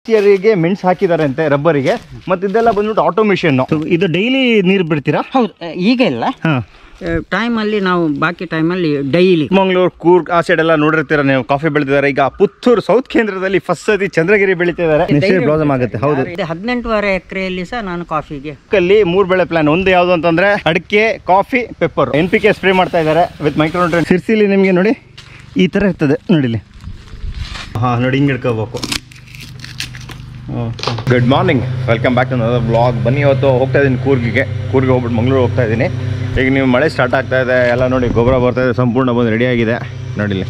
ಗೆ ಮೆಣಸು ಹಾಕಿದ್ದಾರೆ ಅಂತೆ ರಬ್ಬರಿಗೆ. ಮತ್ತೆ ಇದೆಲ್ಲ ಬಂದ್ಬಿಟ್ಟು ಆಟೋಮೇಷನ್. ಇದು ಡೈಲಿ ನೀರು ಬಿಡ್ತೀರಾ? ಹೌದು, ಈಗ ಇಲ್ಲ. ಟೈಮಲ್ಲಿ ನಾವು ಬಾಕಿ ಟೈಮಲ್ಲಿ ಡೈಲಿ. ಮಂಗಳೂರು, ಕೂರ್ಗ್ ಆ ಸೈಡ್ ಎಲ್ಲ ನೋಡಿರ್ತೀರ ನೀವು, ಕಾಫಿ ಬೆಳೆದಿದ್ದಾರೆ. ಈಗ ಪುತ್ತೂರು ಸೌತ್ ಕೇಂದ್ರದಲ್ಲಿ ಫಸ್ಟ್ ಸತಿ ಚಂದ್ರಗಿರಿ ಬೆಳೀತಿದ್ದಾರೆ. ಬ್ಲಾಸಮ್ ಆಗುತ್ತೆ. ಹೌದು, 18 ಎಕರೆಯಲ್ಲಿ ಸಹ ನಾನು ಕಾಫಿಗೆ ಅಲ್ಲಿ 3 ಬೆಳೆ ಪ್ಲಾನ್. ಒಂದು ಯಾವ್ದು ಅಂತಂದ್ರೆ ಅಡಿಕೆ, ಕಾಫಿ, ಪೆಪ್ಪರ್. NPK ಸ್ಪ್ರೇ ಮಾಡ್ತಾ ಇದ್ದಾರೆ ವಿತ್ ಮೈಕ್ರೋನ್ಯೂಟ್ರಿಯೆಂಟ್. ಸಿರ್ಸಿಲಿ ನಿಮಗೆ ನೋಡಿ ಈ ತರ ಇರ್ತದೆ ನೋಡಿಲಿ. ನೋಡಿ ಹಿಂಗೆ ಹಿಡ್ಕೋಬೇಕು. Good morning, welcome back to another vlog. ಬನ್ನಿ, ಇವತ್ತು ಹೋಗ್ತಾ ಇದ್ದೀನಿ ಕೂರ್ಗಿಗೆ ಹೋಗ್ಬಿಟ್ಟು ಮಂಗಳೂರು ಹೋಗ್ತಾ ಇದ್ದೀನಿ. ಈಗ ನೀವು ಮಳೆ ಸ್ಟಾರ್ಟ್ ಆಗ್ತಾ ಇದೆ, ಎಲ್ಲ ನೋಡಿ ಗೊಬ್ಬರ ಬರ್ತಾ ಇದೆ, ಸಂಪೂರ್ಣ ಬಂದು ರೆಡಿಯಾಗಿದೆ ನೋಡಿಲಿ.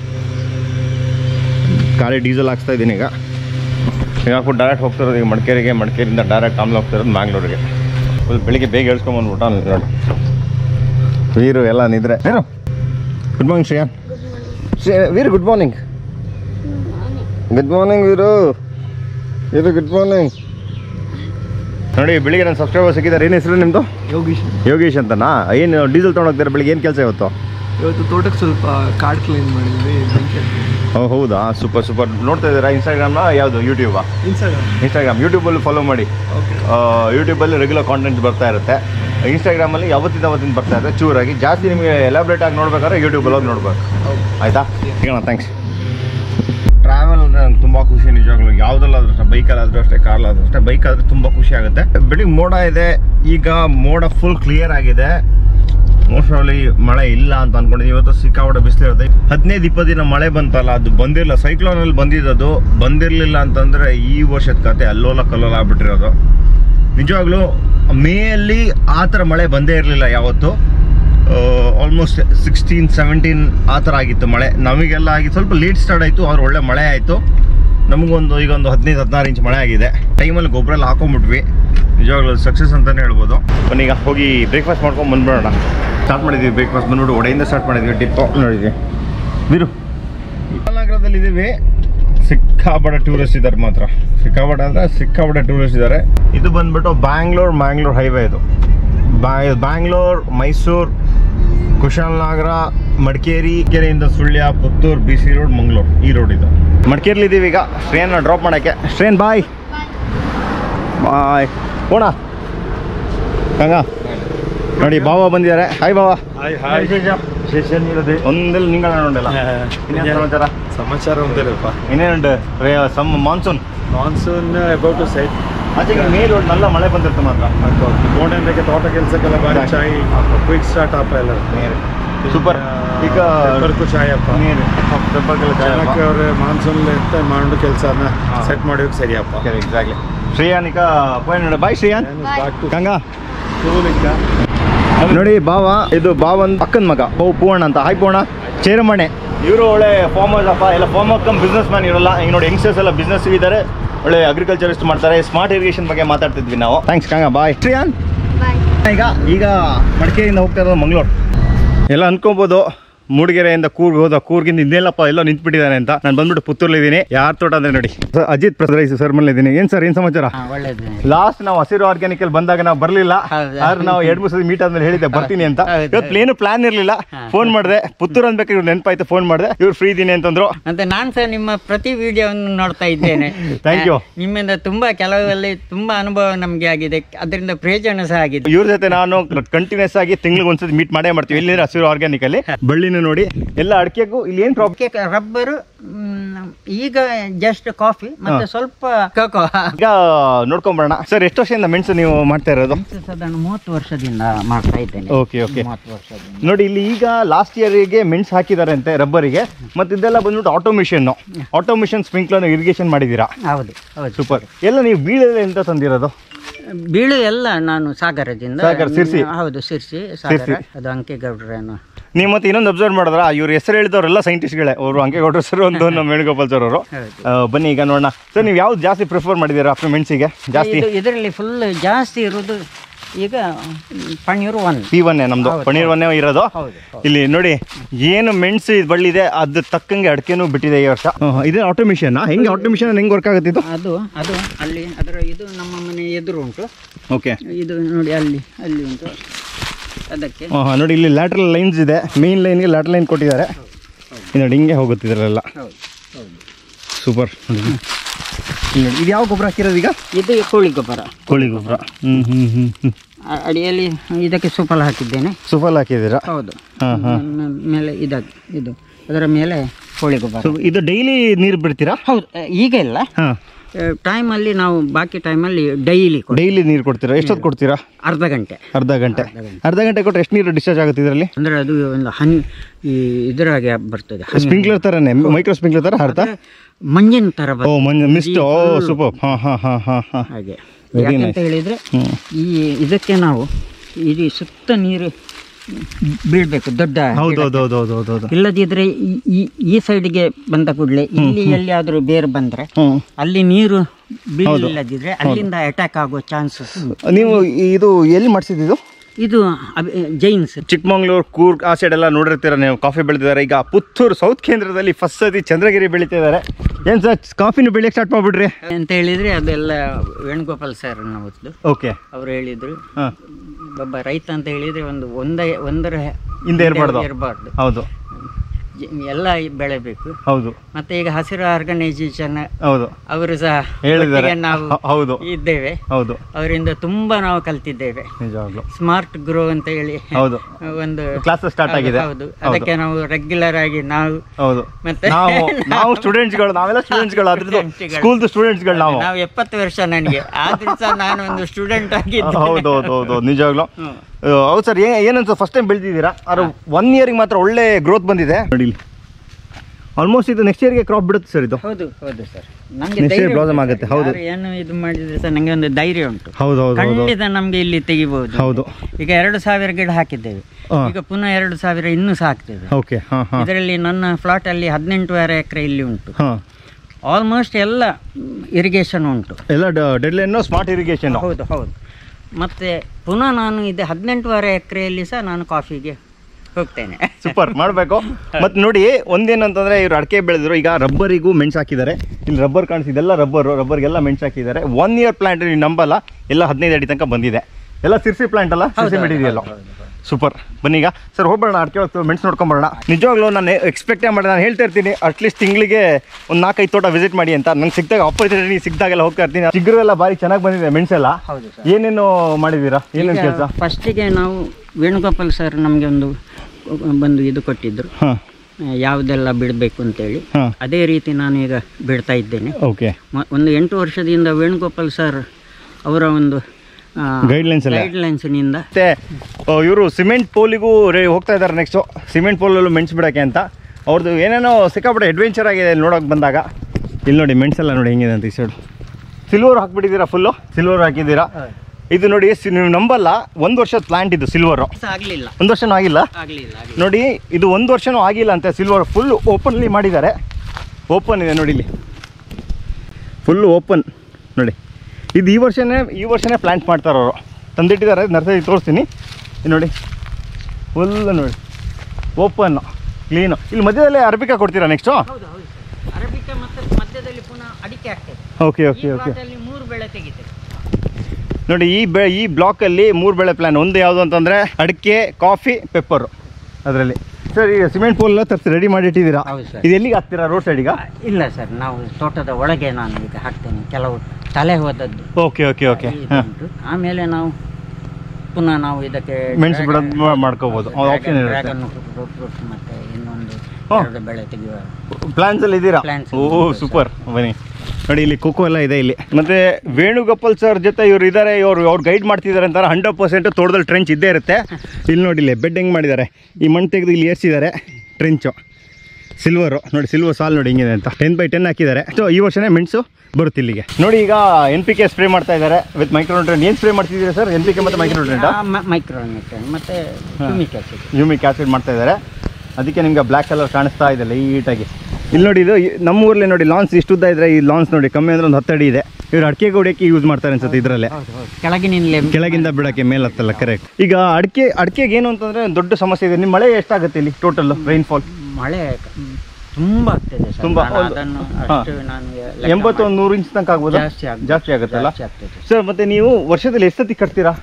ಖಾಲಿ ಡೀಸೆಲ್ ಹಾಕ್ಸ್ತಾ ಇದ್ದೀನಿ ಈಗ ಹಾಕ್ಬಿಟ್ಟು ಡೈರೆಕ್ಟ್ ಹೋಗ್ತಿರೋದು ಈಗ ಮಡಿಕೇರಿಗೆ. ಮಡಿಕೇರಿಯಿಂದ ಡೈರೆಕ್ಟ್ ಆಮೇಲೆ ಹೋಗ್ತಿರೋದು ಮ್ಯಾಂಗ್ಳೂರಿಗೆ. ಬೆಳಿಗ್ಗೆ ಬೇಗ ಹೇಳ್ಸ್ಕೊಂಬಂದ್ಬಿಟ್ಟು ನೋಡಿ ವೀರು ಎಲ್ಲ ನಿದ್ರೆ. ಏನು good morning Shreyan. Veeru good morning. Good morning Veeru. ಇದು ಗುಡ್ ಮಾರ್ನಿಂಗ್. ನೋಡಿ ಬೆಳಿಗ್ಗೆ ನನ್ನ ಸಬ್ಸ್ಕ್ರೈಬರ್ ಸಿಕ್ಕಿದ್ದಾರೆ. ಏನು ಹೆಸರು ನಿಮ್ಮದು? ಯೋಗೀಶ್ ಅಂತನಾ? ಏನು ಡೀಸೆಲ್ ತೊಗೊಂಡೋಗ್ತಾರೆ ಬೆಳಿಗ್ಗೆ? ಏನು ಕೆಲಸ ಇವತ್ತು ತೋಟಕ್ಕೆ ಸ್ವಲ್ಪ ಕಾಡ್ ಕ್ಲೀನ್ ಮಾಡಿದ್ವಿ. ಹೌದಾ, ಸೂಪರ್. ನೋಡ್ತಾ ಇದ್ದೀರಾ ಇನ್ಸ್ಟಾಗ್ರಾಮ್ನ? ಯಾವುದು ಯೂಟ್ಯೂಬಾ? ಇನ್ಸ್ಟಾಗ್ರಾಮ್. ಯೂಟ್ಯೂಬಲ್ಲಿ ಫಾಲೋ ಮಾಡಿ. ಯೂಟ್ಯೂಬಲ್ಲಿ ರೆಗ್ಯುಲರ್ ಕಾಂಟೆಂಟ್ ಬರ್ತಾ ಇರುತ್ತೆ. ಇನ್ಸ್ಟಾಗ್ರಾಮಲ್ಲಿ ಯಾವತ್ತಿನ ಬರ್ತಾ ಇರುತ್ತೆ ಚೂರಾಗಿ. ಜಾಸ್ತಿ ನಿಮಗೆ ಎಲಾಬ್ರೇಟ್ ಆಗಿ ನೋಡ್ಬೇಕಾದ್ರೆ ಯೂಟ್ಯೂಬಲ್ಲಿ ಹೋಗಿ ನೋಡ್ಬೇಕು. ಆಯಿತಾ? ಈಗ ಥ್ಯಾಂಕ್ಸ್. ಟ್ರಾವೆಲ್ ಅಂದರೆ ನಂಗೆ ತುಂಬ ಖುಷಿ ನಿಜವಾಗ್ಲೂ. ಯಾವುದಲ್ಲಾದ್ರೂ ಅಷ್ಟೇ, ಬೈಕಲ್ಲಾದರೂ ಅಷ್ಟೇ, ಕಾರ್ಲಾದ್ರೂ ಅಷ್ಟೇ. ಬೈಕ್ ಆದರೆ ತುಂಬ ಖುಷಿ ಆಗುತ್ತೆ. ಬೆಳಿಗ್ಗೆ ಮೋಡ ಇದೆ, ಈಗ ಮೋಡ ಫುಲ್ ಕ್ಲಿಯರ್ ಆಗಿದೆ. ಮೋಸ್ಟ್ಲಿ ಮಳೆ ಇಲ್ಲ ಅಂತ ಅನ್ಕೊಂಡಿದ್ದೀವಿ. ಇವತ್ತು ಸಿಕ್ಕಾಪಟ್ಟೆ ಬಿಸಿಲಿರುತ್ತೆ. 15-20 ದಿನ ಮಳೆ ಬಂತಲ್ಲ, ಅದು ಬಂದಿರಲಿಲ್ಲ. ಸೈಕ್ಲೋನಲ್ಲಿ ಬಂದಿದ್ದದು ಬಂದಿರಲಿಲ್ಲ ಅಂತಂದರೆ ಈ ವರ್ಷದ ಕತೆ ಅಲ್ಲೋಲ ಕಲ್ಲೋಲ ಆಗ್ಬಿಟ್ಟಿರೋದು. ನಿಜವಾಗ್ಲೂ ಮೇಯಲ್ಲಿ ಆ ಥರ ಮಳೆ ಬಂದೇ ಇರಲಿಲ್ಲ ಯಾವತ್ತು. ಆಲ್ಮೋಸ್ಟ್ 16-17 ಆ ಥರ ಆಗಿತ್ತು ಮಳೆ. ನಮಗೆಲ್ಲ ಆಗಿ ಸ್ವಲ್ಪ ಲೇಟ್ ಸ್ಟಾರ್ಟ್ ಆಯಿತು, ಅವ್ರು ಒಳ್ಳೆ ಮಳೆ ಆಯಿತು. ನಮಗೊಂದು ಈಗ ಒಂದು 15-16 ಇಂಚ್ ಮಳೆ ಆಗಿದೆ. ಟೈಮಲ್ಲಿ ಗೊಬ್ಬರ ಎಲ್ಲ ಹಾಕೊಂಡ್ಬಿಟ್ವಿ. ನಿಜವಾಗ್ಲೂ ಸಕ್ಸಸ್ ಅಂತಲೇ ಹೇಳ್ಬೋದು. ಬನ್ನೀಗ ಹೋಗಿ ಬ್ರೇಕ್ಫಾಸ್ಟ್ ಮಾಡ್ಕೊಂಡು ಬಂದ್ಬಿಡೋಣ. ಸ್ಟಾರ್ಟ್ ಮಾಡಿದ್ವಿ ಬ್ರೇಕ್ಫಾಸ್ಟ್ ಬಂದ್ಬಿಟ್ಟು ಒಡೆಯಿಂದ ಸ್ಟಾರ್ಟ್ ಮಾಡಿದ್ವಿ. ಟಿಪ್ಪು ನೋಡಿದ್ವಿ. ವೀರು ನಗರದಲ್ಲಿ ಇದ್ದೀವಿ. ಸಿಕ್ಕಾಪಟ್ಟೆ ಟೂರಿಸ್ಟ್ ಇದ್ದಾರೆ ಮಾತ್ರ. ಸಿಕ್ಕಾಪಟ್ಟೆ ಟೂರಿಸ್ಟ್ ಇದ್ದಾರೆ. ಇದು ಬಂದ್ಬಿಟ್ಟು ಬ್ಯಾಂಗ್ಳೂರ್ ಹೈವೇ. ಇದು ಬ್ಯಾಂಗ್ಳೂರ್, ಮೈಸೂರು, ಕುಶಾಲನಗರ, ಮಡಿಕೇರಿ, ಕೆರೆಯಿಂದ ಸುಳ್ಯ, ಪುತ್ತೂರು, BC ರೋಡ್, ಮಂಗಳೂರು. ಈ ರೋಡ್ ಇದು. ಮಡಿಕೇರಿಲಿ ಇದ್ದೀವಿ ಈಗ ಟ್ರೈನ್ನ ಡ್ರಾಪ್ ಮಾಡೋಕ್ಕೆ. ಟ್ರೈನ್ ಬಾಯ್ ಹೋಣ ಹಂಗ ನೋಡಿ. ಬಾವ ಬಂದಿದ್ದಾರೆ. ಹಾಯ್ ಬಾವ. ಒಂದೆಲ್ಲ ನಿಂಗಳ ನೋಡಲ್ಲ. ಸಮಾಚಾರ ಒಂದಿಲ್ಲಪ್ಪ. ಇನ್ನೇನುಂಟು ಮಾನ್ಸೂನ್ ಅಬೌಟ್ ಟು ಸೈಡ್. ಆಚೆಗೆ ಮೇಲ್ ನಲ್ಲ ಮಳೆ ಬಂದಿರುತ್ತೆ ಮಾತ್ರ. ಗೋಡೆಂದಕ್ಕೆ ತೋಟ ಕೆಲಸಕ್ಕೆಲ್ಲ ಬಾರಿ ಚಾಯ್ ಕ್ವಿಕ್ ಸ್ಟಾರ್ಟ್ ಆಪ ಎಲ್ಲ ಸೂಪರ್. ಈಗ ಚಾಯ್ ಅಪ್ಪ ಜನಕ್ಕೆ ಅವ್ರೆ ಮಾನ್ಸೂನ್ ಅಂತ ಮಾಡು ಕೆಲಸನ ಸೆಟ್ ಮಾಡೋಕೆ ಸರಿಯಪ್ಪ. ಎಕ್ಸಾಕ್ಟ್ಲಿ. ಶ್ರೇಯಾನಿಕ ಪೋಯ್ ಬಾಯ್ ಶ್ರೇಯಾನ್ ಗಂಗ ನೋಡಿ. ಬಾವ ಇದು ಬಾವನ್ ಪಕ್ಕದ ಮಗ ಪೂರ್ಣ ಅಂತ. ಹಾಯ್ ಪೂರ್ಣ. ಚೇರಮಣೆ ಇವರು ಒಳ್ಳೆ ಫಾರ್ಮರ್ಸ್ ಅಪ್ಪ. ಎಲ್ಲ ಫಾರ್ಮರ್ ಕಮ್ ಬಿಸ್ನೆಸ್ ಮ್ಯಾನ್ ಇವರೆಲ್ಲ. ಈಗ ನೋಡಿ ಯಂಗ್ಸ್ಟರ್ಸ್ ಎಲ್ಲ ಬಿಸ್ನೆಸ್ ಇದ್ದಾರೆ, ಒಳ್ಳೆ ಅಗ್ರಿಕಲ್ಚರಿಸ್ಟ್ ಮಾಡ್ತಾರೆ. ಸ್ಮಾರ್ಟ್ ಇರಿಗೇಷನ್ ಬಗ್ಗೆ ಮಾತಾಡ್ತಿದ್ವಿ ನಾವು. ಥ್ಯಾಂಕ್ಸ್ ಗಂಗ. ಬಾಯ್ ಶ್ರೇಯಾನ್. ಈಗ ಮಡಿಕೇರಿಯಿಂದ ಹೋಗ್ತಾ ಇರೋದು ಮಂಗಳೂರು. ಎಲ್ಲ ಅನ್ಕೊಬೋದು ಮೂಡಿಗೆರೆಯಿಂದ ಕೂರ್ಗಿಂದ ಇನ್ನೆಲ್ಲಪ್ಪ ಎಲ್ಲೋ ನಿಂತ್ಬಿಟ್ಟಿದ್ದಾನೆ ಅಂತ. ನಾನು ಬಂದ್ಬಿಟ್ಟು ಪುತ್ತೂರ್ಲಿದ್ದೀನಿ. ಯಾರ ತೋಟ ಅಂದ್ರೆ ನೋಡಿ ಅಜಿತ್ ಪ್ರಸರೈಸ್ ಸರ್ ಮೇಲೆ ಇದ್ದೀನಿ. ಏನ್ ಸರ್, ಏನ್ ಸಮಾಚಾರ? ಲಾಸ್ಟ್ ನಾವು ಹಸಿರು ಆರ್ಗ್ಯಾನಿಕ್ ಅಲ್ಲಿ ಬಂದಾಗ ನಾವು ಬರ್ಲಿಲ್ಲ, ಆದ್ರೆ ನಾವು 2-3 ಸತಿ ಮೀಟ್ ಆದ್ಮೇಲೆ ಹೇಳಿದ್ದೆ ಬರ್ತೀನಿ ಅಂತ. ಇವತ್ತು ಏನು ಪ್ಲಾನ್ ಇರ್ಲಿಲ್ಲ. ಫೋನ್ ಮಾಡಿದೆ, ಪುತ್ತೂರು ಅನ್ಬೇಕು ಇವ್ರು ನೆನಪಾಯ್ತು. ಫೋನ್ ಮಾಡಿದೆ, ಇವ್ರು ಫ್ರೀ ಇದೀನಿ ಅಂತಂದ್ರು. ಅಂತ ನಾನು ಸಹ ನಿಮ್ಮ ಪ್ರತಿ ವಿಡಿಯೋವನ್ನು ನೋಡ್ತಾ ಇದ್ದೇನೆ. Thank you. ನಿಮ್ಮಿಂದ ತುಂಬಾ ಕೆಲವಲ್ಲಿ ತುಂಬಾ ಅನುಭವ ನಮ್ಗೆ ಆಗಿದೆ, ಅದರಿಂದ ಪ್ರಯೋಜನ ಸಹ ಆಗಿದೆ. ಇವ್ರ ಜೊತೆ ನಾನು ಕಂಟಿನ್ಯೂಸ್ ಆಗಿ ತಿಂಗಳಿಗೆ ಒಂದ್ಸತಿ ಮೀಟ್ ಮಾಡೇ ಮಾಡ್ತೀವಿ. ಇಲ್ಲಿ ಹಸಿರು ಆರ್ಗ್ಯಾನಿಕ್ ಅಲ್ಲಿ ಬಳ್ಳಿನ ನೋಡಿ ಎಲ್ಲ ಅಡಿಕೆಗೂ ಇಲ್ಲಿ ಏನ್ ಪ್ರಾಬ್ಲಮ್. ರಬ್ಬರು, ಈಗ ಜಸ್ಟ್ ಕಾಫಿ ಮತ್ತೆ ಸ್ವಲ್ಪ ಕೋಕೋ. ಈಗ ನೋಡ್ಕೊಂಬರೋಣ ಸರ್. ಎಷ್ಟು ವರ್ಷದಿಂದ ಮೆಣಸು ನೀವು ಮಾಡ್ತಾ ಇರೋದು? ಸಾಧಾರಣ 30 ವರ್ಷದಿಂದ ಮಾಡ್ತಾ ಇದ್ದೇನೆ. ಓಕೆ. 30 ವರ್ಷದಿಂದ ನೋಡಿ. ಇಲ್ಲಿ ಈಗ ಲಾಸ್ಟ್ ಗೆ ಮೆಣಸು ಹಾಕಿದ್ದಾರೆ ಅಂತೆ ರಬ್ಬರಿಗೆ. ಮತ್ತೆ ಇದೆಲ್ಲ ಬಂದ್ಬಿಟ್ಟು ಆಟೋಮೇಷನ್ ಸ್ಪ್ರಿಂಕ್ಲರ್ ಇರಿಗೇಷನ್ ಮಾಡಿದೀರಾ? ಹೌದು. ಸೂಪರ್. ಎಲ್ಲ ನೀವು ಬೀಳೆಲ್ಲ ಎಂತ ತಂದಿರೋದು? ಬೀಳು ಎಲ್ಲ ನಾನು ಸಾಗರದಿಂದ. ಸಿರ್ಸಿ? ಹೌದು, ಸಿರ್ಸಿ ಸಾಗರ. ಅದು ಅಂಕೇಗೌಡ್ರೇನು. ನೀವು ಮತ್ತೆ ಇನ್ನೊಂದು ಅಬ್ಸರ್ವ್ ಮಾಡಿದ್ರ, ಇವ್ರ ಹೆಸರು ಹೇಳಿದವರೆಲ್ಲ ಸೈಂಟಿಸ್ಟ್ಗಳೇ. ಅವರು ಅಂಕೇಗೌಡ್ರ ಸರ್ ಒಂದು, ನಮ್ಮ ವೇಣುಗೋಪಾಲ್ ಸರ್ ಅವರು. ಬನ್ನಿ ಈಗ ನೋಡೋಣ ಸರ್. ನೀವು ಯಾವ್ದು ಜಾಸ್ತಿ ಪ್ರಿಫರ್ ಮಾಡಿದ್ದೀರಾ ಮೆಣಸಿಗೆ? ಜಾಸ್ತಿ ಇದರಲ್ಲಿ ಫುಲ್ ಜಾಸ್ತಿ ಇರೋದು ಈಗ ಪನ್ನೀರ್ P1 ನಮ್ದು ಪನ್ನೀರ್ 1 ಇರೋದು. ಇಲ್ಲಿ ನೋಡಿ ಏನು ಮೆಣಸು ಬಳ್ಳಿದೆ, ಅದು ತಕ್ಕಂಗೆ ಅಡಿಕೆನೂ ಬಿಟ್ಟಿದೆ ಈ ವರ್ಷ. ಇದೇ ಆಟೋಮೇಷನ್. ಹೆಂಗೆ ಆಟೋಮೇಷನ್ ಹೆಂಗೆ ವರ್ಕ್ ಆಗುತ್ತೆ ಇದು? ಅದು ಅಲ್ಲಿ ಅದರ ಇದು ನಮ್ಮ ಮನೆ ಎದುರು ಉಂಟು. ಓಕೆ. ಇದು ನೋಡಿ ಅಲ್ಲಿ ಉಂಟು ಅದಕ್ಕೆ. ನೋಡಿ ಇಲ್ಲಿ ಲ್ಯಾಟ್ರಲ್ ಲೈನ್ಸ್ ಇದೆ. ಮೇನ್ ಲೈನ್ಗೆ ಲ್ಯಾಟ್ರಲ್ ಲೈನ್ ಕೊಟ್ಟಿದ್ದಾರೆ. ನೋಡಿ ಹಿಂಗೆ ಹೋಗುತ್ತಿದ್ರಲ್ಲ. ಸೂಪರ್. ಇದು ಯಾವ ಗೊಬ್ಬರ ಹಾಕಿರೋದು ಈಗ? ಇದು ಕೋಳಿ ಗೊಬ್ಬರ. ಕೋಳಿ ಗೊಬ್ಬರ. ಅಡಿಯಲ್ಲಿ ಇದಕ್ಕೆ ಸುಫಲ ಹಾಕಿದ್ದೇನೆ. ಸುಫಲ ಹಾಕಿದ್ದೀರಾ? ಹೌದು. ಮೇಲೆ ಇದು ಅದರ ಮೇಲೆ ಕೋಳಿ ಗೊಬ್ಬರ. ಇದು ಡೈಲಿ ನೀರು ಬಿಡ್ತೀರಾ? ಹೌದು. ಈಗ ಇಲ್ಲ, ಟೈಮಲ್ಲಿ ನಾವು ಬಾಕಿ ಟೈಮಲ್ಲಿ ಡೈಲಿ ನೀರು ಕೊಡ್ತೀರಾ? ಎಷ್ಟೊತ್ತು ಕೊಡ್ತೀರಾ? ಅರ್ಧ ಗಂಟೆ ಕೊಟ್ಟರೆ ಎಷ್ಟು ನೀರು ಡಿಸ್ಚಾರ್ಜ್ ಆಗುತ್ತೆ ಇದರಲ್ಲಿ? ಅಂದರೆ ಅದು ಒಂದು ಇದರಾಗೆ ಬರ್ತದೆ, ಸ್ಪ್ರಿಂಕ್ಲರ್ ಥರನೇ, ಮೈಕ್ರೋ ಸ್ಪ್ರಿಂಕ್ಲರ್ ಥರ ಅರ್ಥ, ಮಂಜಿನ ಥರ. ಓ ಮಂಜು ಮಿಸ್ಟ್. Oh super. ಹಾಗೆ ಯಾಕಂತ ಹೇಳಿದರೆ ಇದಕ್ಕೆ ನಾವು ಇದು ಸುತ್ತ ನೀರು ಬೀಳ್ಬೇಕು ದೊಡ್ಡ. ಹೌದೌದೌದೌದೌದು. ಇಲ್ಲದಿದ್ರೆ ಈ ಸೈಡ್ಗೆ ಬಂದ ಕೂಡಲೇ ಇಲ್ಲಿ ಎಲ್ಲಿಯಾದ್ರೂ ಬೇರೆ ಬಂದ್ರೆ ಅಲ್ಲಿ ನೀರು ಬೀಳದಿದ್ರೆ ಅಲ್ಲಿಂದ ಅಟ್ಯಾಕ್ ಆಗೋ ಚಾನ್ಸಸ್. ನೀವು ಇದು ಎಲ್ಲಿ ಮಾಡಿಸಿದ್ದು? ಇದು ಜೈನ್ಸ್, ಚಿಕ್ಕಮಂಗ್ಳೂರು, ಕೂರ್ಗ್ ಆ ಸೈಡ್ ಎಲ್ಲ ನೋಡಿರ್ತೀರ ನೀವು. ಕಾಫಿ ಬೆಳೆದಿದ್ದಾರೆ. ಈಗ ಪುತ್ತೂರು ಸೌತ್ ಕೇಂದ್ರದಲ್ಲಿ ಫಸ್ಟ್ ಸತಿ ಚಂದ್ರಗಿರಿ ಬೆಳೀತಿದ್ದಾರೆ. ಏನು ಸರ್ ಕಾಫಿನ ಬೆಳೆಯಕ್ಕೆ ಸ್ಟಾರ್ಟ್ ಮಾಡ್ಬಿಡ್ರಿ ಅಂತ ಹೇಳಿದ್ರೆ ಅದೆಲ್ಲ ವೇಣುಗೋಪಾಲ್ ಸರ್ ಅವತ್ತು. ಓಕೆ. ಅವ್ರು ಹೇಳಿದ್ರು ಒಬ್ಬ ರೈತ ಅಂತ ಹೇಳಿದ್ರೆ ಒಂದರ ಹಿಂದೆ ಇರಬಾರ್ದು. ಹೌದು, ಎಲ್ಲ ಬೆಳೆಬೇಕು. ಹೌದು. ಮತ್ತೆ ಈಗ ಹಸಿರು ಆರ್ಗನೈಸೇಷನ್ ಹೌದು ಅವರು ಸಹ ಹೇಳಿದ್ದಾರೆ, ನಾವು ಹೌದು ಇದ್ದೇವೆ. ಹೌದು, ಅವರಿಂದ ತುಂಬಾ ನಾವು ಕಲ್ತಿದ್ದೇವೆ. ಸ್ಮಾರ್ಟ್ ಗ್ರೋ ಅಂತ ಹೇಳಿ ಹೌದು ಒಂದು ಕ್ಲಾಸ್ ಸ್ಟಾರ್ಟ್ ಆಗಿದೆ. ಹೌದು, ಅದಕ್ಕೆ ನಾವು ರೆಗ್ಯುಲರ್ ಆಗಿ ನಾವು ಹೌದು ಮತ್ತೆ ನಾವು ಸ್ಟೂಡೆಂಟ್ಸ್ಗಳು, ನಾವೆಲ್ಲ ಸ್ಟೂಡೆಂಟ್ಸ್ಗಳು, ಅದ್ರದ್ದು ಸ್ಕೂಲ್ದು ಸ್ಟೂಡೆಂಟ್ಸ್ಗಳು. ನಾವು 70 ವರ್ಷ ನನಗೆ, ಆದ್ರೂ ಸಹ ನಾನು ಒಂದು ಸ್ಟೂಡೆಂಟ್ ಆಗಿದ್ದೆ. ಹೌದು ಹೌದು ಹೌದು ನಿಜವಾಗ್ಲೂ. ಹೌದು ಸರ್. ಏನಂತ ಫಸ್ಟ್ ಟೈಮ್ ಬೆಳೆದಿದ್ದೀರಾ? ಅದು 1 ಇಯರ್ಗೆ ಮಾತ್ರ ಒಳ್ಳೆ ಗ್ರೋತ್ ಬಂದಿದೆ ನೋಡಿ. ಆಲ್ಮೋಸ್ಟ್ ಇದು ನೆಕ್ಸ್ಟ್ ಇಯರ್ಗೆ ಕ್ರಾಪ್ ಬಿಡುತ್ತೆ ಸರ್ ಇದು. ಹೌದು ಹೌದು ಸರ್. ನನಗೆ ಪ್ರಾಬ್ಲಮ್ ಆಗುತ್ತೆ. ಹೌದು, ಏನು ಇದು ಮಾಡಿದ್ರೆ ಸರ್ ನನಗೆ ಒಂದು ಧೈರ್ಯ ಉಂಟು. ಹೌದು ಹೌದು, ಖಂಡಿತ ನಮಗೆ ಇಲ್ಲಿ ತೆಗಿಬಹುದು. ಹೌದು. ಈಗ 2000 ಗಿಡ ಹಾಕಿದ್ದೇವೆ, ಈಗ ಪುನಃ 2000 ಇನ್ನೂ ಸಹ ಹಾಕ್ತೇವೆ. ಓಕೆ. ಇದರಲ್ಲಿ ನನ್ನ ಫ್ಲಾಟ್ ಅಲ್ಲಿ 18.5 ಎಕರೆ ಇಲ್ಲಿ ಉಂಟು. ಆಲ್ಮೋಸ್ಟ್ ಎಲ್ಲ ಇರಿಗೇಷನ್ ಉಂಟು, ಎಲ್ಲ ಡೆಡ್ ಲೈನ್ ಸ್ಮಾರ್ಟ್ ಇರಿಗೇಷನ್. ಹೌದು ಹೌದು. ಮತ್ತೆ ಪುನಃ ನಾನು ಇದು 18.5 ಎಕರೆಯಲ್ಲಿ ಸಹ ನಾನು ಕಾಫಿಗೆ ಹೋಗ್ತೇನೆ. ಸೂಪರ್, ಮಾಡಬೇಕು. ಮತ್ತೆ ನೋಡಿ ಒಂದೇನಂತಂದ್ರೆ ಇವ್ರು ಅಡಿಕೆ ಬೆಳೆದ್ರು, ಈಗ ರಬ್ಬರಿಗೂ ಮೆಣಸು ಹಾಕಿದ್ದಾರೆ. ಇಲ್ಲಿ ರಬ್ಬರ್ ಕಾಣಿಸಿದೆಲ್ಲ ರಬ್ಬರ್ಗೆಲ್ಲ ಮೆಣಸು ಹಾಕಿದ್ದಾರೆ. 1 ಇಯರ್ ಪ್ಲಾಂಟ್ ನೀವು ನಂಬಲ್ಲ, ಎಲ್ಲ 15 ಅಡಿ ತನಕ ಬಂದಿದೆ. ಎಲ್ಲ ಸಿರ್ಸಿ ಪ್ಲಾಂಟ್ ಅಲ್ಲ, ಸಿರ್ಸಿ ಮೆಟೀರಿಯಲ್. ಸೂಪರ್. ಬನ್ನಿ ಈಗ ಸರ್ ಹೋಗ್ಬರೋಣ, ಅಡಿಕೆ ಹೋಗ್ತೀವಿ, ಮೆಣಸು ನೋಡ್ಕೊಂಬರೋಣ. ನಿಜವಾಗ್ಲೂ ನಾನು ಎಕ್ಸ್ಪೆಕ್ಟೇ ಮಾಡಿ, ನಾನು ಹೇಳ್ತಾ ಇರ್ತೀನಿ ಅಟ್ಲೀಸ್ಟ್ ತಿಂಗಳಿಗೆ ಒಂದು 4-5 ತೋಟ ವಿಸಿಟ್ ಮಾಡಿ ಅಂತ. ನಂಗೆ ಸಿಕ್ಕಿದಾಗ ಆಪರ್ಚುನಿಟಿ ಸಿಕ್ಕಿದಾಗೆಲ್ಲ ಹೋಗ್ತಾ ಇರ್ತೀನಿ. ಚಿಗುರು ಎಲ್ಲ ಭಾರಿ ಚೆನ್ನಾಗಿ ಬಂದಿದೆ ಮೆಣಸೆಲ್ಲ. ಏನೇನು ಮಾಡಿದ್ದೀರಾ, ಏನೇನು ಕೆಲಸ? ಫಸ್ಟಿಗೆ ನಾವು ವೇಣುಗೋಪಾಲ್ ಸರ್ ನಮಗೆ ಬಂದು ಇದು ಕೊಟ್ಟಿದ್ರು, ಯಾವುದೆಲ್ಲ ಬಿಡಬೇಕು ಅಂತೇಳಿ. ಅದೇ ರೀತಿ ನಾನು ಈಗ ಬಿಡ್ತಾ ಇದ್ದೇನೆ. ಓಕೆ. ಒಂದು 8 ವರ್ಷದಿಂದ ವೇಣುಗೋಪಾಲ್ ಸರ್ ಅವರ ಒಂದು ಗೈಡ್ಲೈನ್ಸ್ನಿಂದ ಮತ್ತೆ ಇವರು ಸಿಮೆಂಟ್ ಪೋಲಿಗೂ ಹೋಗ್ತಾ ಇದ್ದಾರೆ. ನೆಕ್ಸ್ಟು ಸಿಮೆಂಟ್ ಪೋಲಲ್ಲೂ ಮೆಣಸು ಬಿಡೋಕ್ಕೆ ಅಂತ. ಅವ್ರದ್ದು ಏನೇನೋ ಸಿಕ್ಕಾಪಟ್ಟೆ ಅಡ್ವೆಂಚರ್ ಆಗಿದೆ ನೋಡೋಕೆ ಬಂದಾಗ. ಇಲ್ಲಿ ನೋಡಿ ಮೆಣಸೆಲ್ಲ ನೋಡಿ ಹೆಂಗಿದೆ ಅಂತ. ಈ ಸೈಡ್ ಸಿಲ್ವರ್ ಹಾಕ್ಬಿಟ್ಟಿದ್ದೀರಾ, ಫುಲ್ಲು ಸಿಲ್ವರ್ ಹಾಕಿದ್ದೀರಾ. ಇದು ನೋಡಿ ನೀವು ನಂಬಲ್ಲ, 1 ವರ್ಷದ ಪ್ಲಾಂಟ್ ಇದು ಸಿಲ್ವರು. ಆಗಲಿಲ್ಲ, 1 ವರ್ಷನೂ ಆಗಿಲ್ಲ ನೋಡಿ. ಇದು 1 ವರ್ಷನೂ ಆಗಿಲ್ಲ ಅಂತ. ಸಿಲ್ವರ್ ಫುಲ್ ಓಪನ್ಲಿ ಮಾಡಿದ್ದಾರೆ. ಓಪನ್ ಇದೆ ನೋಡಿ, ಇಲ್ಲಿ ಫುಲ್ಲು ಓಪನ್ ನೋಡಿ. ಇದು ಈ ವರ್ಷನೇ ಪ್ಲಾಂಟ್ ಮಾಡ್ತಾರೆ ಅವರು, ತಂದಿಟ್ಟಿದ್ದಾರೆ. ನರ್ಸರಿ ತೋರಿಸ್ತೀನಿ ನೋಡಿ, ಫುಲ್ ನೋಡಿ ಓಪನ್ ಕ್ಲೀನು. ಇಲ್ಲಿ ಮಧ್ಯದಲ್ಲಿ ಅರಬಿಕಾ ಕೊಡ್ತೀರಾ ನೆಕ್ಸ್ಟು? ಅರಬಿಕಾ ಮತ್ತು ಮಧ್ಯದಲ್ಲಿ ಪುನಃ ಅಡಿಕೆ ಆಗ್ತದೆ. Okay okay okay. 3 ಬೆಳೆ ತೆಗಿತೇವೆ ನೋಡಿ. ಈ ಬ್ಲಾಕಲ್ಲಿ 3 ಬೆಳೆ ಪ್ಲಾನ್. ಒಂದು ಯಾವುದು ಅಂತಂದರೆ ಅಡಿಕೆ, ಕಾಫಿ, ಪೆಪ್ಪರು. ಅದರಲ್ಲಿ ಸರ್ ಈಗ ಸಿಮೆಂಟ್ ಪೋಲ್ ರೆಡಿ ಮಾಡಿ ಇಟ್ಟಿದ್ದೀರಾ. ಇದು ಎಲ್ಲಿಗೆ ಹಾಕ್ತೀರಾ? ರೋಡ್ ಸೈಡಿಗ? ಇಲ್ಲ ಸರ್, ನಾವು ತೋಟದ ಒಳಗೆ ನಾನು ಈಗ ಹಾಕ್ತೇನೆ. ಕೆಲವು ತಲೆ ಹೋದದ್ದು. Okay okay okay. ಆಮೇಲೆ ನಾವು ಪುನಃ ನಾವು ಇದಕ್ಕೆ ಮೆಣಸು ಬಿಡೋದು ಮಾಡ್ಕೋಬೋದು. ಆಪ್ಷನ್ ಇರುತ್ತೆ. ಮತ್ತೆ ಇನ್ನೊಂದು 2 ಬೆಳೆ ತೆಗೆಯುವ ಪ್ಲಾನ್ಸ್ ಅಲ್ಲಿ ಇದ್ದೀರಾ? Oh super. ಬನ್ನಿ ನೋಡಿ, ಇಲ್ಲಿ ಕೋಕೋ ಎಲ್ಲ ಇದೆ ಇಲ್ಲಿ. ಮತ್ತೆ ವೇಣುಗೋಪಾಲ್ ಸರ್ ಜೊತೆ ಇವ್ರು ಇದ್ದಾರೆ, ಅವ್ರು ಗೈಡ್ ಮಾಡ್ತಿದ್ದಾರೆ ಅಂತಾರೆ. 100% ತೋಟದಲ್ಲಿ ಟ್ರೆಂಚ್ ಇದ್ದೇ ಇರುತ್ತೆ. ಇಲ್ಲಿ ನೋಡಿ, ಇಲ್ಲಿ ಬೆಡ್ ಹೆಂಗೆ ಮಾಡಿದ್ದಾರೆ, ಈ ಮಣ್ಣು ತೆಗೆದು ಇಲ್ಲಿ ಏರಿಸಿದ್ದಾರೆ ಟ್ರೆಂಚು. ಸಿಲ್ವರು ನೋಡಿ, ಸಿಲ್ವರ್ ಸಾಲ್ ನೋಡಿ ಹೆಂಗಿದೆ ಅಂತ. 10x10 ಹಾಕಿದ್ದಾರೆ. ಸೊ ಈ ವರ್ಷನೇ ಮೆಣಸು ಬರುತ್ತೆ ಇಲ್ಲಿಗೆ. ನೋಡಿ ಈಗ NPK ಸ್ಪ್ರೇ ಮಾಡ್ತಾ ಇದ್ದಾರೆ ವಿತ್ ಮೈಕ್ರೋನ್ಯೂಟ್ರಿಯೆಂಟ್. ಏನು ಸ್ಪ್ರೇ ಮಾಡ್ತಿದ್ದೀರಾ ಸರ್? NPK ಮತ್ತು ಮೈಕ್ರೋನ್ಯೂಟ್ರಿಯೆಂಟ್ ಮತ್ತು ಹ್ಯೂಮಿಕ್ ಆಸಿಡ್ ಮಾಡ್ತಾ ಇದ್ದಾರೆ. ಅದಕ್ಕೆ ನಿಮ್ಗೆ ಬ್ಲ್ಯಾಕ್ ಕಲರ್ ಕಾಣಿಸ್ತಾ ಇದೆ ಲೈಟಾಗಿ. ಇಲ್ಲಿ ನೋಡಿ, ಇದು ನಮ್ಮ ಊರಲ್ಲಿ ನೋಡಿ ಲಾನ್ಸ್ ಇಷ್ಟು ಉದ್ದ ಇದ್ರೆ, ಈ ಲಾನ್ಸ್ ನೋಡಿ ಕಮ್ಮಿ ಅಂದ್ರೆ ಒಂದು 10 ಅಡಿ ಇದೆ. ಇವ್ರು ಅಡಿಕೆ ಹೊಡಿಯೋಕ್ಕೆ ಯೂಸ್ ಮಾಡ್ತಾರೆ ಅನ್ಸುತ್ತೆ ಇದರಲ್ಲೇ, ಕೆಳಗಿಂದ ಬಿಡೋಕ್ಕೆ, ಮೇಲೆ ಹತ್ತಲ್ಲ. ಕರೆಕ್ಟ್. ಈಗ ಅಡಿಕೆಗೆ ಏನು ಅಂತಂದ್ರೆ ದೊಡ್ಡ ಸಮಸ್ಯೆ ಇದೆ. ನಿಮ್ಮ ಮಳೆ ಎಷ್ಟಾಗುತ್ತೆ ಇಲ್ಲಿ ಟೋಟಲ್ ರೈನ್ಫಾಲ್? ಮಳೆ ತುಂಬಾ ಆಗ್ತದೆ, ತುಂಬಾ 80-100 ಇಂಚ್ ತನಕ ಆಗ್ಬೋದು. ಜಾಸ್ತಿ ಆಗುತ್ತಲ್ಲ ಸರ್. ಮತ್ತೆ ನೀವು ವರ್ಷದಲ್ಲಿ ಎಷ್ಟು ಸತಿ ಕಟ್ತೀರಾ?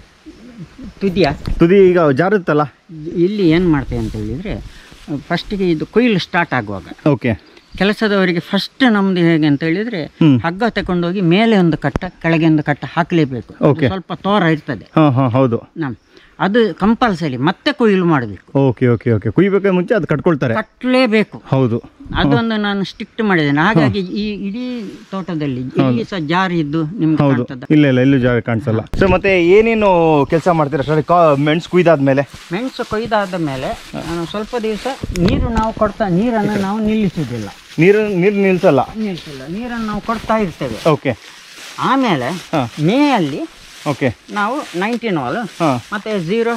ತುದಿ ಈಗ ಜಾರುತ್ತಲ್ಲ, ಇಲ್ಲಿ ಏನು ಮಾಡ್ತೇವೆ ಅಂತ ಹೇಳಿದರೆ, ಫಸ್ಟಿಗೆ ಇದು ಕೊಯ್ಲು ಸ್ಟಾರ್ಟ್ ಆಗುವಾಗ ಓಕೆ ಕೆಲಸದವರಿಗೆ ಫಸ್ಟ್ ನಮ್ದು ಹೇಗೆ ಅಂತ ಹೇಳಿದ್ರೆ ಹಗ್ಗ ತಗೊಂಡೋಗಿ ಮೇಲೆ ಒಂದು ಕಟ್ಟ ಕೆಳಗೆ ಒಂದು ಕಟ್ಟ ಹಾಕಲೇಬೇಕು. ಸ್ವಲ್ಪ ತೋರ ಇರ್ತದೆ. ಹೌದು, ಅದು ಕಂಪಲ್ಸರಿ. ಮತ್ತೆ ಕೊಯ್ಲು ಮಾಡಬೇಕು. Okay okay okay. ಕುಯ್ಬೇಕಾದ್ರೆ ಮುಂಚೆ ಅದು ಕಟ್ಕೊಳ್ತಾರೆ, ಕಟ್ಟಲೇಬೇಕು. ಹೌದು, ಅದೊಂದು ನಾನು ಸ್ಟ್ರಿಕ್ಟ್ ಮಾಡಿದ್ದೇನೆ. ಹಾಗಾಗಿ ಈ ಇಡೀ ತೋಟದಲ್ಲಿ ಇಲ್ಲಿ ಸಹ ಜಾರಿ ಇದ್ದು ನಿಮ್ಗೆ ಕಾಣ್ತದ? ಇಲ್ಲ ಎಲ್ಲೂ ಜಾಗ ಕಾಣಿಸಲ್ಲ. ಸೊ ಮತ್ತೆ ಏನೇನು ಕೆಲಸ ಮಾಡ್ತೀರಾ ಸರ್ ಮೆಣಸು ಕುಯ್ದಾದ್ಮೇಲೆ? ಮೆಣಸು ಕೊಯ್ದಾದ ಮೇಲೆ ಸ್ವಲ್ಪ ದಿವಸ ನೀರನ್ನು ನಾವು ನಿಲ್ಲಿಸುವುದಿಲ್ಲ. ನೀರು ನಿಲ್ಸಲ್ಲ? ನೀರನ್ನು ನಾವು ಕೊಡ್ತಾ ಇರ್ತೇವೆ. ಓಕೆ. ಆಮೇಲೆ ಮೇ ಅಲ್ಲಿ ಓಕೆ ನಾವು 19 ವಾಲ್ ಮತ್ತೆ 0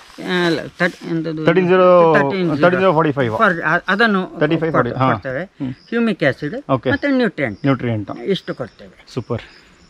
ಅದನ್ನು ಕೊಡ್ತೇವೆ. ಹ್ಯೂಮಿಕ್ ಆಸಿಡ್ ಮತ್ತೆ ನ್ಯೂಟ್ರಿಯೆಂಟ್ ಇಷ್ಟು ಕೊಡ್ತೇವೆ. Super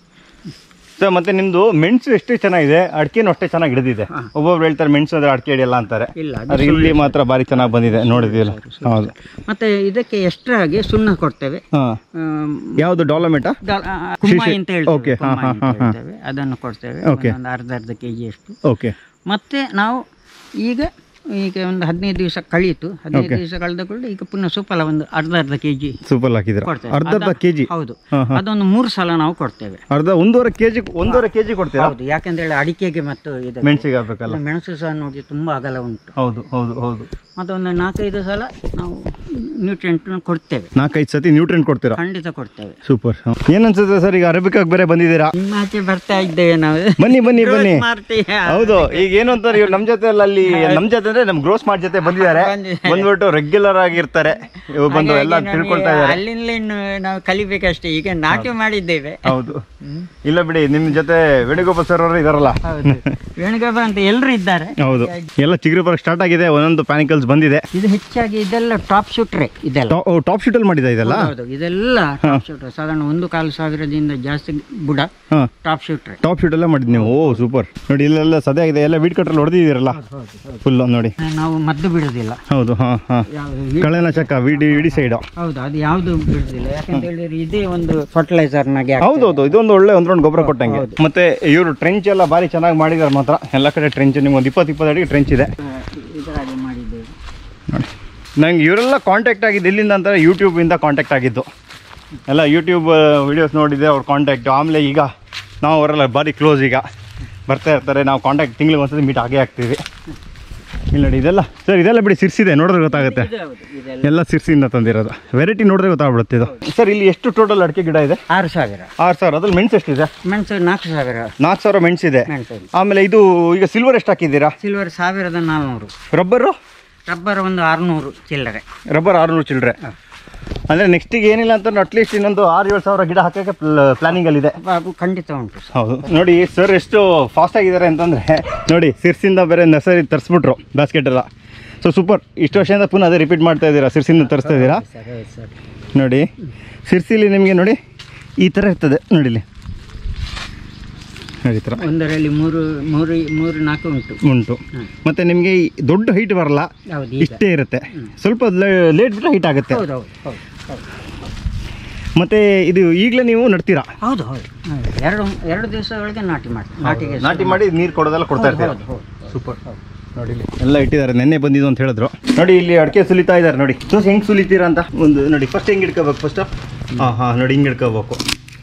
sir. ಮತ್ತೆ ನಿಮ್ದು ಮೆಣಸು ಎಷ್ಟು ಚೆನ್ನಾಗಿದೆ, ಅಡಿಕೆನೂ ಅಷ್ಟೇ ಚೆನ್ನಾಗಿ ಹಿಡಿದಿದೆ. ಒಬ್ಬೊಬ್ರು ಹೇಳ್ತಾರೆ ಮೆಣಸು ಅಂದ್ರೆ ಅಡಿಕೆ ಹಿಡಿಯಲ್ಲ ಅಂತಾರೆ. ಅದು ಇಲ್ಲಿ ಮಾತ್ರ ಬಾರಿ ಚೆನ್ನಾಗಿ ಬಂದಿದೆ, ನೋಡಿದಿಲ್ಲ? ಹೌದು. ಮತ್ತೆ ಇದಕ್ಕೆ ಎಕ್ಸ್ಟ್ರಾ ಆಗಿ ಸುಣ್ಣ ಕೊಡ್ತೇವೆ. ಯಾವುದು? ಡಾಲಮೆಟಾ ಅಂತ ಹೇಳ್ತೇವೆ, ಅದನ್ನು ಕೊಡ್ತೇವೆ. ಒಂದು ಅರ್ಧ kg ಅಷ್ಟು. ಓಕೆ. ಮತ್ತೆ ನಾವು ಈಗ ಒಂದು 15 ದಿವಸ ಕಳೀತು. 15 ದಿವಸ ಕಳೆದ ಕೂಡ ಈಗ ಪುನಃ ಸುಫಲ ಒಂದು ಅರ್ಧ kg ಸುಫಲ ಹಾಕಿದ್ರೆ ಅರ್ಧ kg. ಹೌದು, ಅದೊಂದು 3 ಸಲ ನಾವು ಕೊಡ್ತೇವೆ. ಒಂದೂವರೆ kg ಕೊಡ್ತೇವೆ. ಹೌದು, ಯಾಕೆಂದ್ರೆ ಅಡಿಕೆಗೆ ಮತ್ತು ಮೆಣಸಿಗೆ ಆಗ್ಬೇಕಲ್ಲ. ಮೆಣಸು ಸಹ ನೋಡಿ ತುಂಬಾ ಅಗಲ ಉಂಟು. ಹೌದು ಹೌದು ಹೌದು. ಮತ್ತೆ ಒಂದು 4-5 ಸಲ ನಾವು ನ್ಯೂಟ್ರಿಯೆಂಟ್ ಕೊಡ್ತೇವೆ. 4-5 ಸತಿ ನ್ಯೂಟ್ರಿಯೆಂಟ್ ಕೊಡ್ತೀರಾ? ಖಂಡಿತ ಕೊಡ್ತೇವೆ. ಸೂಪರ್. ಏನನ್ಸುತ್ತೆ ಸರ್, ಈಗ ಅರೇಬಿಕಾಗ್ ಬೇರೆ ಬಂದಿದ್ದೀರಾ? ನಿಮ್ಮಾಚೆ ಬರ್ತಾ ಇದ್ದೇವೆ ನಾವು. ಬನ್ನಿ. ಹೌದು, ಈಗ ಏನು ಅಂತಾರೆ ಇವ್ರು ನಮ್ಮ ಜೊತೆ ಅಲ್ಲಿ ನಮ್ಮ ಜೊತೆ ಅಂದ್ರೆ ನಮ್ ಗ್ರೋ ಸ್ಮಾರ್ಟ್ ಜೊತೆ ಬಂದಿದ್ದಾರೆ. ಬಂದ್ಬಿಟ್ಟು ರೆಗ್ಯುಲರ್ ಆಗಿರ್ತಾರೆ, ಬಂದು ಎಲ್ಲ ತಿಳ್ಕೊಳ್ತಾ ಇದ್ದಾರೆ. ಅಲ್ಲಿಂದ ಇನ್ನು ನಾವು ಕಲಿಬೇಕಷ್ಟೇ. ಈಗ ನಾಟಿ ಮಾಡಿದ್ದೇವೆ. ಹೌದು, ಇಲ್ಲ ಬಿಡಿ, ನಿಮ್ ಜೊತೆ ವೇಣುಗೋಪಾಲ್ ಸರ್ ಅವರು ಇದಾರಲ್ಲ. ವೇಣುಗೋಪಾಲ್ ಅಂತ ಎಲ್ಲರೂ ಇದ್ದಾರೆ. ಹೌದು, ಎಲ್ಲ ಚಿಗುರು ಬರಕ್ ಸ್ಟಾರ್ಟ್ ಆಗಿದೆ, ಒಂದೊಂದು ಪ್ಯಾನಿಕಲ್ಸ್ ಬಂದಿದೆ. ಇದು ಹೆಚ್ಚಾಗಿ ಇದೆಲ್ಲ ಟಾಪ್ ಶೂಟ್ರೆ. ಇದೆಲ್ಲ ಟಾಪ್ ಶೂಟ್ ಅಲ್ಲಿ ಮಾಡಿದ ಇದೆಲ್ಲ? ಹೌದು, ಇದೆಲ್ಲ ಟಾಪ್ ಶೂಟ್ರೆ. ಸಾಧಾರಣ 1,500 ಜಾಸ್ತಿ ಬುಡ ಟಾಪ್ ಶೂಟ್ರೆ. ಟಾಪ್ ಶೂಟ್ ಎಲ್ಲ ಮಾಡಿದ್ ನೀವು? Oh super. ನೋಡಿ ಇಲ್ಲೆಲ್ಲ ಸದ್ಯ ಇದೆ, ಎಲ್ಲ ವೀಡ್ ಕಟ್ರಲ್ಲಿ ಹೊಡೆದಿದ್ದೀರಲ್ಲ ಫುಲ್ ನೋಡಿ. ನಾವು ಮದ್ದು ಬಿಡುದಿಲ್ಲ. ಹೌದು, ಕಳೆನಾಶಕ ಇಡೀ ಸೈಡ್. ಹೌದು, ಅದು ಯಾವ್ದು ಬಿಡುದಿಲ್ಲ. ಯಾಕಂತ ಹೇಳಿದ್ರೆ ಇದೇ ಒಂದು ಫರ್ಟಿಲೈಸರ್ ನಾಗೆ. ಹೌದೌದು, ಇದೊಂದು ಒಳ್ಳೆ ಒಂದ್ರೊಂದು ಗೊಬ್ಬರ ಕೊಟ್ಟಂಗೆ. ಮತ್ತೆ ಇವರು ಟ್ರೆಂಚ್ ಎಲ್ಲ ಬಾರಿ ಚೆನ್ನಾಗಿ ಮಾಡಿದಾರೆ ಮಾತ್ರ. ಎಲ್ಲ ಕಡೆ ಟ್ರೆಂಚ್, ನಿಮ್ಗೆ ಒಂದು 20 ಅಡಿಗೆ ಟ್ರೆಂಚ್ ಇದೆ. ಇದರಾಗಿ ಮಾಡಿದ್ದೇವೆ ನೋಡಿ. ನಂಗೆ ಇವರೆಲ್ಲ ಕಾಂಟ್ಯಾಕ್ಟ್ ಆಗಿದ್ದು ಎಲ್ಲಿಂದ ಅಂತಾರೆ, ಯೂಟ್ಯೂಬಿಂದ ಕಾಂಟ್ಯಾಕ್ಟ್ ಆಗಿದ್ದು. ಎಲ್ಲ ಯೂಟ್ಯೂಬ್ ವಿಡಿಯೋಸ್ ನೋಡಿದೆ ಅವ್ರ ಕಾಂಟ್ಯಾಕ್ಟ್. ಆಮೇಲೆ ಈಗ ನಾವು ಅವರೆಲ್ಲ ಬಾರಿ ಕ್ಲೋಸ್, ಈಗ ಬರ್ತಾ ಇರ್ತಾರೆ. ನಾವು ಕಾಂಟ್ಯಾಕ್ಟ್ ತಿಂಗಳಿಗೆ ಒಂದ್ಸತಿ ಮೀಟ್ ಆಗೇ ಆಗ್ತೀವಿ. ಇಲ್ಲ ನೋಡಿ, ಇದೆಲ್ಲ ಸರ್, ಇದೆಲ್ಲ ಬಿಡಿ ಸಿರ್ಸಿದೆ, ನೋಡಿದ್ರೆ ಗೊತ್ತಾಗುತ್ತೆ. ಎಲ್ಲ ಸಿರ್ಸಿಯಿಂದ ತಂದಿರೋದು. ವೆರೈಟಿ ನೋಡಿದ್ರೆ ಗೊತ್ತಾಗ್ಬಿಡುತ್ತೆ ಇದು. ಸರ್ ಇಲ್ಲಿ ಎಷ್ಟು ಟೋಟಲ್ ಅಡಿಕೆ ಗಿಡ ಇದೆ? 6,000. ಅದ್ರಲ್ಲಿ ಮೆಣಸು ಎಷ್ಟಿದೆ? ಮೆಣಸು 4,000. 4,000 ಮೆಣಸಿದೆ. ಆಮೇಲೆ ಇದು ಈಗ ಸಿಲ್ವರ್ ಎಷ್ಟು ಹಾಕಿದ್ದೀರಾ? ಸಿಲ್ವರ್ 1,400. ರಬ್ಬರ್ ಒಂದು 600 ಚಿಲ್ಲರೆ. ರಬ್ಬರ್ 600 ಚಿಲ್ಲರೆ. ಅಂದರೆ ನೆಕ್ಸ್ಟಿಗೆ ಏನಿಲ್ಲ ಅಂತ ಅಟ್ಲೀಸ್ಟ್ ಇನ್ನೊಂದು 6-7 ಸಾವಿರ ಗಿಡ ಹಾಕೋಕ್ಕೆ ಪ್ಲಾನಿಂಗಲ್ಲಿದೆ. ಖಂಡಿತ ಉಂಟು. ಹೌದು ನೋಡಿ ಸರ್, ಎಷ್ಟು ಫಾಸ್ಟ್ ಆಗಿದ್ದಾರೆ ಅಂತಂದರೆ ನೋಡಿ, ಸಿರ್ಸಿಂದ ಬೇರೆ ನರ್ಸರಿ ತರಿಸ್ಬಿಟ್ರು ಬ್ಯಾಸ್ಕೆಟ್ ಎಲ್ಲ. So super. ಇಷ್ಟು ವರ್ಷದಿಂದ ಪುನಃ ಅದೇ ರಿಪೀಟ್ ಮಾಡ್ತಾ ಇದ್ದೀರಾ, ಸಿರ್ಸಿಂದ ತರಿಸ್ತಾ ಇದ್ದೀರಾ ನೋಡಿ. ಸಿರ್ಸಿಲಿ ನಿಮಗೆ ನೋಡಿ ಈ ಥರ ಇರ್ತದೆ ನೋಡಿ, ಇಲ್ಲಿ ನೋಡಿ ಈ ಥರ ಒಂದರಲ್ಲಿ 3-4 ಉಂಟು. ಮತ್ತು ನಿಮಗೆ ದೊಡ್ಡ ಹೈಟ್ ಬರಲ್ಲ, ಇಷ್ಟೇ ಇರುತ್ತೆ. ಸ್ವಲ್ಪ ಲೇಟ್ ಬಿಟ್ಟರೆ ಹೈಟ್ ಆಗುತ್ತೆ. ಮತ್ತೆ ಇದು ಈಗಲೇ ನೀವು ನಡ್ತೀರಾ? ಹೌದು ಹೌದು, 2 ದಿವಸಗಳಿಗೆ ನಾಟಿ ಮಾಡಿ ನೀರು ಕೊಡೋದೆಲ್ಲ ಕೊಡ್ತಾ ಇರ್ತೀರಾ? ಸೂಪರ್. ನೋಡಿ ಎಲ್ಲ ಇಟ್ಟಿದ್ದಾರೆ, ನೆನ್ನೆ ಬಂದಿದ್ದು ಅಂತ ಹೇಳಿದ್ರು. ನೋಡಿ ಇಲ್ಲಿ ಅಡಿಕೆ ಸುಲಿತಾ ಇದ್ದಾರೆ ನೋಡಿ. ದೋಸೆ ಹೆಂಗೆ ಸುಲಿತೀರಾ ಅಂತ ಒಂದು ನೋಡಿ. ಫಸ್ಟ್ ಹೆಂಗೆ ಇಡ್ಕೋಬೇಕು? ಫಸ್ಟ್ ನೋಡಿ ಹಿಂಗೆ ಇಡ್ಕೋಬೇಕು.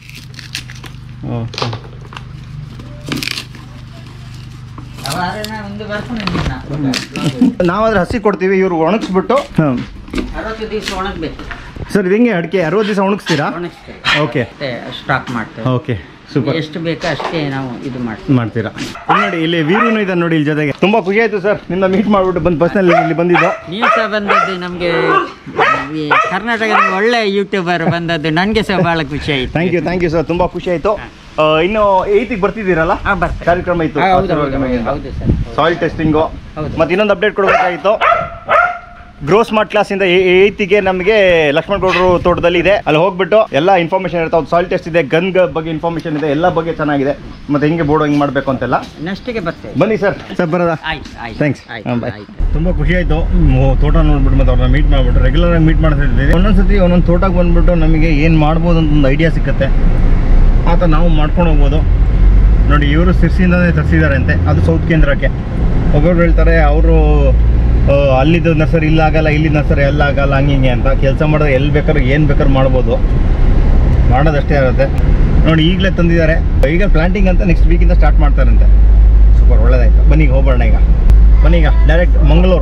ನಾವಾದ್ರೆ ಹಸಿ ಕೊಡ್ತೀವಿ, ಇವ್ರು ಒಣಗಿಸ್ಬಿಟ್ಟು 60 ದಿವಸ ಒಣಗಬೇಕು. ಸರ್ ಇದು ಹೆಂಗೆ ಅಡಿಕೆ 60 ದಿವಸ ಒಣಗಿಸ್ತೀರಾ? ಓಕೆ, ಸ್ಟಾಕ್ ಮಾಡ್ತೇವೆ. Okay super. ಎಷ್ಟು ಬೇಕೋ ಅಷ್ಟೇ ನಾವು ಇದು ಮಾಡ್ತೀರಾ. ನೋಡಿ ಇಲ್ಲಿ ವೀರುನು ಇದ್ದಾನೆ ನೋಡಿ ಇಲ್ಲಿ ಜೊತೆಗೆ. ತುಂಬಾ ಖುಷಿ ಆಯ್ತು ಸರ್ ನಿನ್ನ ಮೀಟ್ ಮಾಡ್ಬಿಟ್ಟು, ಬಂದು ಬಸ್ನಲ್ಲಿ ಇಲ್ಲಿ ಬಂದಿದ್ದು. ನೀವು ಸಹ ಬಂದದ್ದು ನಮಗೆ ಕರ್ನಾಟಕದ ಒಳ್ಳೆ ಯೂಟ್ಯೂಬರ್ ಬಂದದ್ದು ನನಗೆ ಸಹ ಬಹಳ ಖುಷಿ ಆಯ್ತು. ಥ್ಯಾಂಕ್ ಯು ಸರ್, ತುಂಬಾ ಖುಷಿ ಆಯ್ತು. ಇನ್ನು 8ಗೆ ಬರ್ತಿದ್ದೀರಲ್ಲ ಕಾರ್ಯಕ್ರಮ ಇತ್ತು, ಸಾಯಿಲ್ ಟೆಸ್ಟಿಂಗು. ಮತ್ತೆ ಇನ್ನೊಂದು ಅಪ್ಡೇಟ್ ಕೊಡಬೇಕಾಗಿತ್ತು. ಗ್ರೋ ಸ್ಮಾರ್ಟ್ ಕ್ಲಾಸಿಂದ 8ಗೆ ನಮಗೆ ಲಕ್ಷ್ಮಣ ಗೌಡರು ತೋಟದಲ್ಲಿ ಇದೆ, ಅಲ್ಲಿ ಹೋಗ್ಬಿಟ್ಟು ಎಲ್ಲ ಇನ್ಫಾರ್ಮೇಷನ್ ಇರುತ್ತೆ. ಸಾಯಿಲ್ ಟೆಸ್ಟ್ ಇದೆ, ಗನ್ ಬಗ್ಗೆ ಇನ್ಫಾರ್ಮೇಷನ್ ಇದೆ, ಎಲ್ಲ ಬಗ್ಗೆ ಚೆನ್ನಾಗಿದೆ. ಮತ್ತೆ ಹೆಂಗೆ ಬೋರ್ಡ್ ಹೆಂಗೆ ಮಾಡಬೇಕು ಅಂತೆಲ್ಲ. ನೆಕ್ಸ್ಟಿಗೆ ಬರ್ತೇವೆ, ಬನ್ನಿ ಸರ್. ಬರೋದಾ? ಥ್ಯಾಂಕ್ಸ್. ತುಂಬ ಖುಷಿ ಆಯಿತು ತೋಟ ನೋಡ್ಬಿಟ್ಟು, ಮತ್ತೆ ಅವ್ರನ್ನ ಮೀಟ್ ಮಾಡಿಬಿಟ್ಟು ರೆಗ್ಯುಲರ್ ಆಗಿ ಮೀಟ್ ಮಾಡ್ತಾ ಇದ್ದೀವಿ. ಒಂದೊಂದ್ಸತಿ ಒಂದೊಂದು ತೋಟಕ್ಕೆ ಬಂದುಬಿಟ್ಟು ನಮಗೆ ಏನು ಮಾಡ್ಬೋದು ಅಂತ ಒಂದು ಐಡಿಯಾ ಸಿಗುತ್ತೆ. ಆ ಥರ ನಾವು ಮಾಡ್ಕೊಂಡು ಹೋಗ್ಬೋದು. ನೋಡಿ ಇವರು ಸಿರ್ಸಿಯಿಂದನೇ ತರಿಸಿದ್ದಾರೆ ಅಂತೆ, ಅದು ಸೌತ್ ಕೇಂದ್ರಕ್ಕೆ. ಒಬ್ಬೊಬ್ರು ಹೇಳ್ತಾರೆ ಅವರು ಅಲ್ಲಿದ್ದು ನರ್ಸರಿ ಇಲ್ಲಾಗಲ್ಲ, ಇಲ್ಲಿ ನರ್ಸರಿ ಎಲ್ಲಾಗಲ್ಲ, ಹಂಗೆ ಅಂತ ಕೆಲಸ ಮಾಡಿದ್ರೆ ಎಲ್ಲಿ ಬೇಕಾದ್ರೂ ಏನು ಬೇಕಾದ್ರೂ ಮಾಡ್ಬೋದು, ಮಾಡೋದಷ್ಟೇ ಇರುತ್ತೆ. ನೋಡಿ ಈಗಲೇ ತಂದಿದ್ದಾರೆ, ಈಗ ಪ್ಲಾಂಟಿಂಗ್ ಅಂತ ನೆಕ್ಸ್ಟ್ ವೀಕಿಂದ ಸ್ಟಾರ್ಟ್ ಮಾಡ್ತಾರಂತೆ. ಸೂಪರ್, ಒಳ್ಳೇದಾಯ್ತು. ಬನ್ನಿ ಈಗ ಹೋಗೋಣ. ಬನ್ನಿ direct Mangaluru.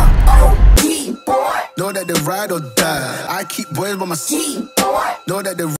Know that they ride or die. I keep boys by my seat. Know that they